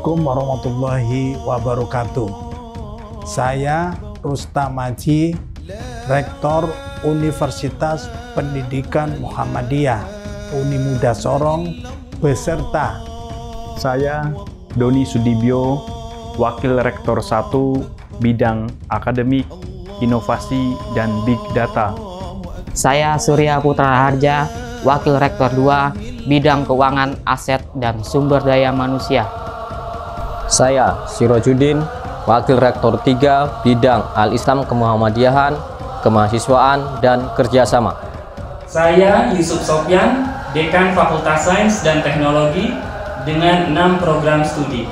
Assalamualaikum warahmatullahi wabarakatuh. Saya Rustam Maji, Rektor Universitas Pendidikan Muhammadiyah Unimuda Sorong, beserta saya Doni Sudibyo, Wakil Rektor 1 Bidang Akademik, Inovasi, dan Big Data. Saya Surya Putra Harja, Wakil Rektor 2 Bidang Keuangan, Aset, dan Sumber Daya Manusia. Saya Sirojudin, Wakil Rektor 3 Bidang Al-Islam Kemuhammadiyahan, Kemahasiswaan, dan Kerjasama. Saya Yusuf Sofyan, Dekan Fakultas Sains dan Teknologi dengan 6 program studi.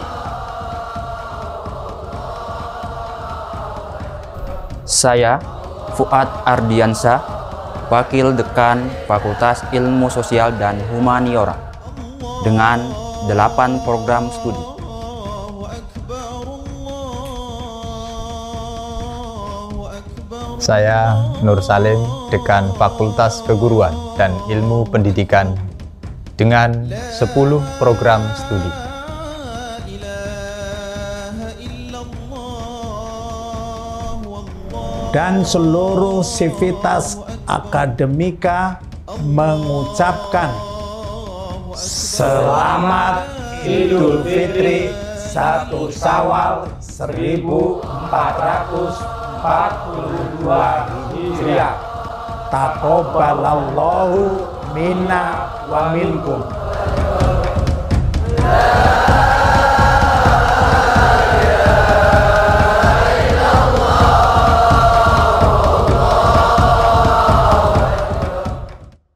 Saya Fuad Ardiansa, Wakil Dekan Fakultas Ilmu Sosial dan Humaniora dengan 8 program studi. Saya Nur Salim, Dekan Fakultas Keguruan dan Ilmu Pendidikan dengan 10 program studi. dan seluruh sivitas akademika mengucapkan Selamat Idul Fitri 1 Syawal 1442 Hijriah. Taqabbalallahu minna wa minkum.